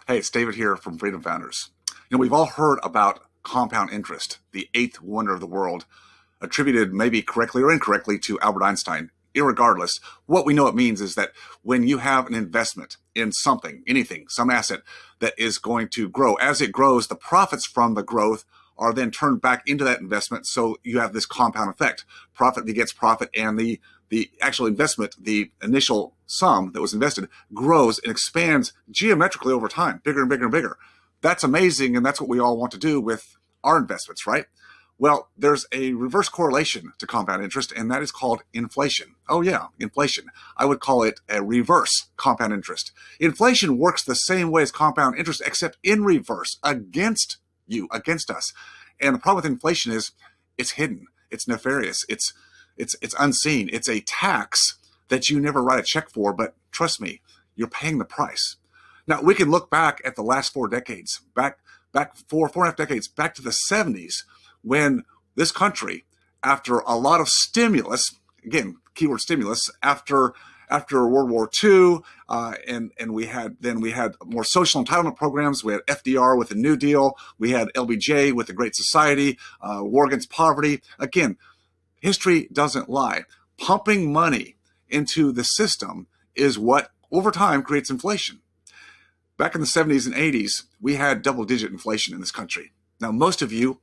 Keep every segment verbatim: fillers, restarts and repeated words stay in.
Hey, it's David here from Freedom Founders. You know, we've all heard about compound interest, the eighth wonder of the world, attributed maybe correctly or incorrectly to Albert Einstein. Irregardless, what we know it means is that when you have an investment in something, anything, some asset that is going to grow, as it grows, the profits from the growth are then turned back into that investment. So you have this compound effect. Profit begets profit, and the the actual investment, the initial sum that was invested, grows and expands geometrically over time, bigger and bigger and bigger. That's amazing, and that's what we all want to do with our investments, right? Well, there's a reverse correlation to compound interest, and that is called inflation. Oh yeah, inflation. I would call it a reverse compound interest. Inflation works the same way as compound interest, except in reverse, against you, against us. And the problem with inflation is it's hidden, it's nefarious, it's It's, it's unseen. It's a tax that you never write a check for, but trust me, you're paying the price. Now, we can look back at the last four decades, back, back four, four and a half decades, back to the seventies, when this country, after a lot of stimulus, again, keyword stimulus, after after World War Two, uh, and and we had then we had more social entitlement programs. We had F D R with the New Deal. We had L B J with the Great Society, uh, war against poverty. Again, history doesn't lie. Pumping money into the system is what, over time, creates inflation. Back in the seventies and eighties, we had double-digit inflation in this country. Now, most of you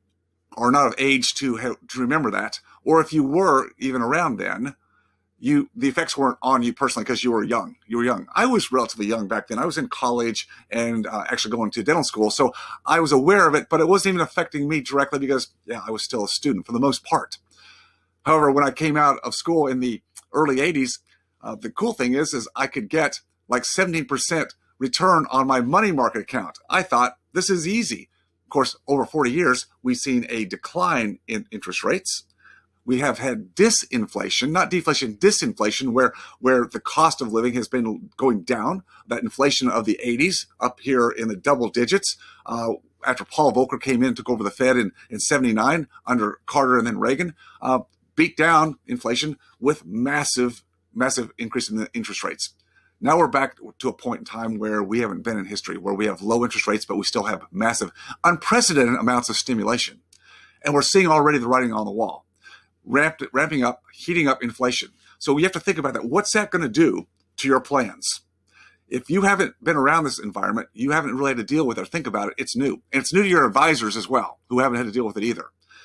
are not of age to, have, to remember that, or if you were even around then, you the effects weren't on you personally because you were young. You were young. I was relatively young back then. I was in college and uh, actually going to dental school, so I was aware of it, but it wasn't even affecting me directly because, yeah, I was still a student for the most part. However, when I came out of school in the early eighties, uh, the cool thing is, is I could get like seventeen percent return on my money market account. I thought, this is easy. Of course, over forty years, we've seen a decline in interest rates. We have had disinflation, not deflation, disinflation, where, where the cost of living has been going down. That inflation of the eighties up here in the double digits. Uh, after Paul Volcker came in and took over the Fed in, in seventy-nine under Carter and then Reagan, uh, beat down inflation with massive, massive increase in the interest rates. Now we're back to a point in time where we haven't been in history, where we have low interest rates, but we still have massive, unprecedented amounts of stimulation. And we're seeing already the writing on the wall, ramped, ramping up, heating up inflation. So we have to think about that. What's that going to do to your plans? If you haven't been around this environment, you haven't really had to deal with it or think about it, it's new. And it's new to your advisors as well, who haven't had to deal with it either.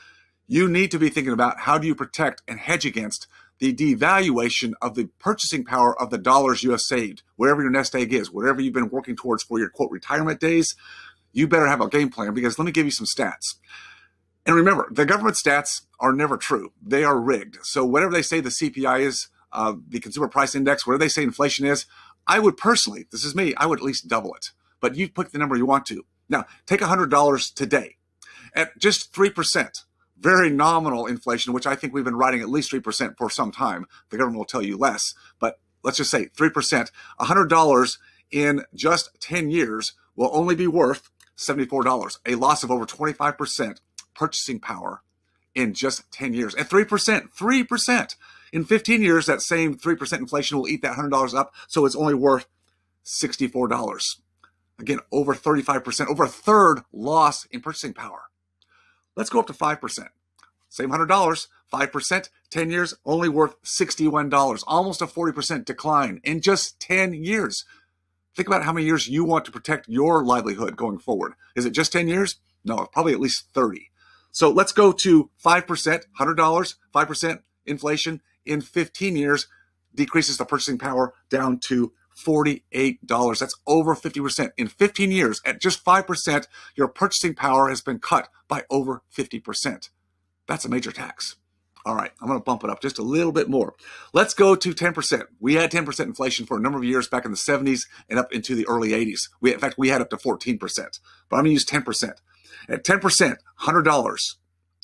You need to be thinking about how do you protect and hedge against the devaluation of the purchasing power of the dollars you have saved, wherever your nest egg is, whatever you've been working towards for your, quote, retirement days. You better have a game plan, because let me give you some stats. And remember, the government stats are never true. They are rigged. So whatever they say the C P I is, uh, the consumer price index, whatever they say inflation is, I would personally, this is me, I would at least double it. But you pick the number you want to. Now, take one hundred dollars today at just three percent. Very nominal inflation, which I think we've been writing at least three percent for some time. The government will tell you less, but let's just say three percent. one hundred dollars in just ten years will only be worth seventy-four dollars, a loss of over twenty-five percent purchasing power in just ten years. And three percent, three percent. In fifteen years, that same three percent inflation will eat that one hundred dollars up, so it's only worth sixty-four dollars. Again, over thirty-five percent, over a third loss in purchasing power. Let's go up to five percent. Same one hundred dollars, five percent, ten years, only worth sixty-one dollars. Almost a forty percent decline in just ten years. Think about how many years you want to protect your livelihood going forward. Is it just ten years? No, probably at least thirty. So let's go to five percent, one hundred dollars, five percent inflation in fifteen years, decreases the purchasing power down to forty-eight dollars. That's over fifty percent. In fifteen years, at just five percent, your purchasing power has been cut by over fifty percent. That's a major tax. All right, I'm going to bump it up just a little bit more. Let's go to ten percent. We had ten percent inflation for a number of years back in the seventies and up into the early eighties. We, in fact, we had up to fourteen percent, but I'm going to use ten percent. At ten percent, one hundred dollars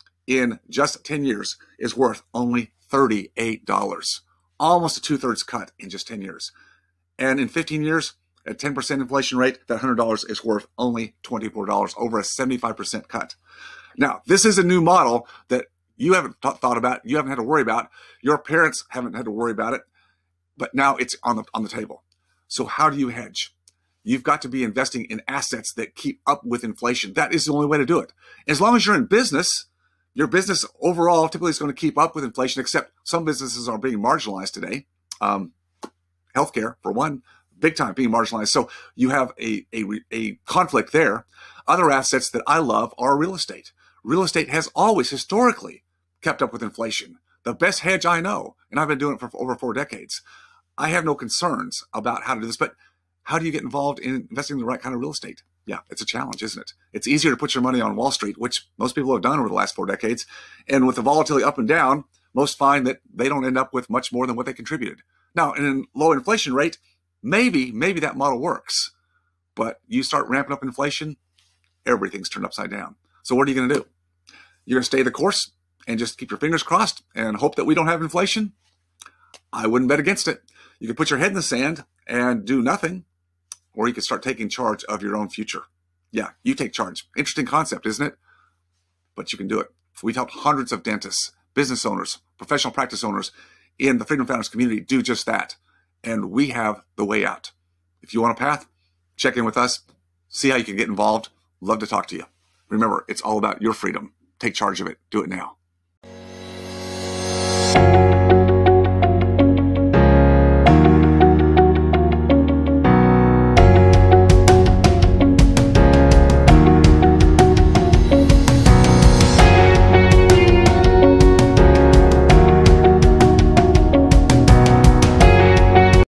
in just ten years is worth only thirty-eight dollars. Almost a two-thirds cut in just ten years. And in fifteen years, at ten percent inflation rate, that one hundred dollars is worth only twenty-four dollars, over a seventy-five percent cut. Now, this is a new model that you haven't th thought about, you haven't had to worry about, your parents haven't had to worry about it, but now it's on the, on the table. So how do you hedge? You've got to be investing in assets that keep up with inflation. That is the only way to do it. As long as you're in business, your business overall typically is going to keep up with inflation, except some businesses are being marginalized today. Um, healthcare, for one, big time being marginalized. So you have a, a, a conflict there. Other assets that I love are real estate. Real estate has always historically kept up with inflation. The best hedge I know, and I've been doing it for over four decades. I have no concerns about how to do this, but how do you get involved in investing in the right kind of real estate? Yeah, it's a challenge, isn't it? It's easier to put your money on Wall Street, which most people have done over the last four decades. And with the volatility up and down, most find that they don't end up with much more than what they contributed. Now, in a low inflation rate, maybe, maybe that model works. But you start ramping up inflation, everything's turned upside down. So what are you going to do? You're going to stay the course and just keep your fingers crossed and hope that we don't have inflation? I wouldn't bet against it. You could put your head in the sand and do nothing, or you could start taking charge of your own future. Yeah, you take charge. Interesting concept, isn't it? But you can do it. We've helped hundreds of dentists, business owners, professional practice owners in the Freedom Founders community do just that. And we have the way out. If you want a path, check in with us, see how you can get involved. Love to talk to you. Remember, it's all about your freedom. Take charge of it. Do it now.